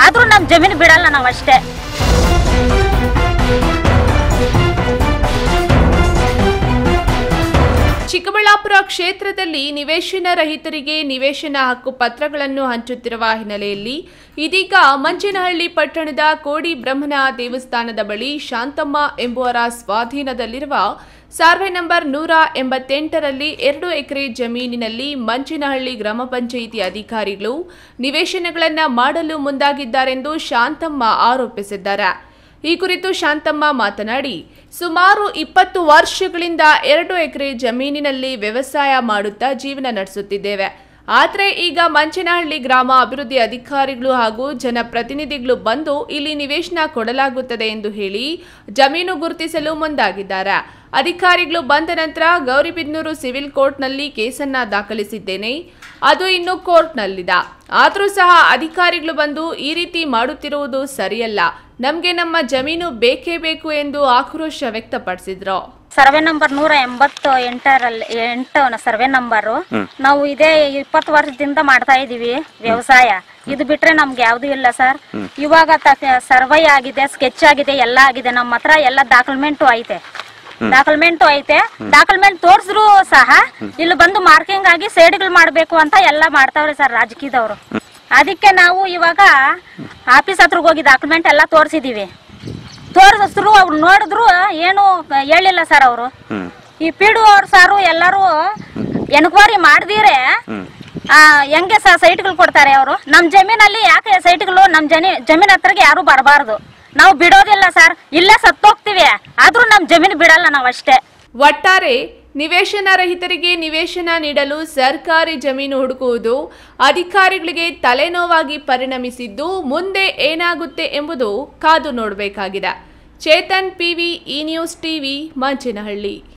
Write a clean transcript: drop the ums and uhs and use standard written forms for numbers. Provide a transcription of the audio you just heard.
ಆದ್ರೂ ನಮ್ ಜಮೀನು ಬಿಡಲ್ಲ ನಾವ್ ಅಷ್ಟೇ. ಚಿಕ್ಕಬಳ್ಳಾಪುರ ಕ್ಷೇತ್ರದಲ್ಲಿ ನಿವೇಶನ ರಹಿತರಿಗೆ ನಿವೇಶನ ಹಕ್ಕು ಪತ್ರಗಳನ್ನು ಹಂಚುತ್ತಿರುವ ಹಿನ್ನೆಲೆಯಲ್ಲಿ ಇದೀಗ ಮಂಚೇನಹಳ್ಳಿ ಪಟ್ಟಣದ ಕೋಡಿ ಬ್ರಹ್ಮನ ದೇವಸ್ಥಾನದ ಬಳಿ ಶಾಂತಮ್ಮ ಎಂಬುವರ ಸ್ವಾಧೀನದಲ್ಲಿರುವ ಸರ್ವೆ ನಂಬರ್ 188ರಲ್ಲಿ 2 ಎಕರೆ ಜಮೀನಿನಲ್ಲಿ ಮಂಚೇನಹಳ್ಳಿ ಗ್ರಾಮ ಪಂಚಾಯಿತಿ ಅಧಿಕಾರಿಗಳು ನಿವೇಶನಗಳನ್ನು ಮಾಡಲು ಮುಂದಾಗಿದ್ದಾರೆಂದು ಶಾಂತಮ್ಮ ಆರೋಪಿಸಿದ್ದಾರೆ. ಈ ಕುರಿತು ಶಾಂತಮ್ಮ ಮಾತನಾಡಿ, ಸುಮಾರು 20 ವರ್ಷಗಳಿಂದ 2 ಎಕರೆ ಜಮೀನಿನಲ್ಲಿ ವ್ಯವಸಾಯ ಮಾಡುತ್ತಾ ಜೀವನ ನಡೆಸುತ್ತಿದ್ದೇವೆ. ಆದರೆ ಈಗ ಮಂಚೇನಹಳ್ಳಿ ಗ್ರಾಮ ಅಭಿವೃದ್ಧಿ ಅಧಿಕಾರಿಗಳು ಹಾಗೂ ಜನಪ್ರತಿನಿಧಿಗಳು ಬಂದು ಇಲ್ಲಿ ನಿವೇಶನ ಕೊಡಲಾಗುತ್ತದೆ ಎಂದು ಹೇಳಿ ಜಮೀನು ಗುರುತಿಸಲು ಮುಂದಾಗಿದ್ದಾರೆ. ಅಧಿಕಾರಿಗಳು ಬಂದ ನಂತರ ಗೌರಿಬಿದನೂರು ಸಿವಿಲ್ ಕೋರ್ಟ್ನಲ್ಲಿ ಕೇಸನ್ನ ದಾಖಲಿಸಿದ್ದೇನೆ. ಅದು ಇನ್ನು ಕೋರ್ಟ್ನಲ್ಲಿದೆ. ಆದರೂ ಸಹ ಅಧಿಕಾರಿಗಳು ಬಂದು ಈ ರೀತಿ ಮಾಡುತ್ತಿರುವುದು ಸರಿಯಲ್ಲ. ನಮಗೆ ನಮ್ಮ ಜಮೀನು ಬೇಕೇ ಬೇಕು ಎಂದು ಆಕ್ರೋಶ ವ್ಯಕ್ತಪಡಿಸಿದ್ರು. Survey number 188 survey number. ನಾವು ಇದೇ 20 ವರ್ಷದಿಂದ ಮಾಡ್ತಾ ಇದೀವಿ ವ್ಯವಸಾಯ. ಇದು ಬಿಟ್ರೆ ನಮ್ಗೆ ಯಾವ್ದು ಇಲ್ಲ ಸರ್. ಇವಾಗ ಸರ್ವೆ ಆಗಿದೆ, ಸ್ಕೆಚ್ ಆಗಿದೆ, ಎಲ್ಲ ಆಗಿದೆ. ನಮ್ಮ ಹತ್ರ ಎಲ್ಲ ದಾಖಲ್ಮೆಂಟು ಐತೆ. ದಾಖಲ್ಮೆಂಟ್ ತೋರ್ಸಿದ್ರು ಸಹ ಇಲ್ಲಿ ಬಂದು ಮಾರ್ಕಿಂಗ್ ಆಗಿ ಸೈಡ್ಗಳು ಮಾಡ್ಬೇಕು ಅಂತ ಎಲ್ಲ ಮಾಡ್ತಾವ್ರೆ ಸರ್ ರಾಜಕೀಯದವರು. ಅದಕ್ಕೆ ನಾವು ಇವಾಗ ಆಫೀಸ್ ಹತ್ರ ಹೋಗಿ ಡಾಕ್ಯುಮೆಂಟ್ ಎಲ್ಲ ತೋರಿಸಿದೀವಿ. ತೋರಿಸಿದ್ರು ಅವ್ರು ನೋಡಿದ್ರು ಏನು ಹೇಳಿಲ್ಲ ಸರ್. ಅವರು ಈ ಪಿಡು ಅವ್ರ ಸಾರು ಎಲ್ಲರೂ ಎನ್ಕ್ವೈರಿ ಮಾಡಿದಿರೆ ಹೆಂಗೆ ಸರ್ ಸೈಟ್ಗಳು ಕೊಡ್ತಾರೆ ಅವರು. ನಮ್ ಜಮೀನಲ್ಲಿ ಯಾಕೆ ಸೈಟ್ಗಳು ನಮ್ ಜಮೀನ್ ಹತ್ರಗೆ ಯಾರು ಬರಬಾರ್ದು. ನಾವು ಬಿಡೋದಿಲ್ಲ ಸರ್, ಇಲ್ಲೇ ಸತ್ತೋಗ್ತಿವಿ. ಆದ್ರೂ ನಮ್ ಜಮೀನು ಬಿಡಲ್ಲ ನಾವ್ ಅಷ್ಟೇ. ಒಟ್ಟಾರೆ ನಿವೇಶನ ರಹಿತರಿಗೆ ನಿವೇಶನ ನೀಡಲು ಸರ್ಕಾರಿ ಜಮೀನು ಹುಡುಕುವುದು ಅಧಿಕಾರಿಗಳಿಗೆ ತಲೆನೋವಾಗಿ ಪರಿಣಮಿಸಿದ್ದು ಮುಂದೆ ಏನಾಗುತ್ತೆ ಎಂಬುದು ಕಾದು ನೋಡಬೇಕಾಗಿದೆ. Chetan PV, E news TV, Manchenahalli.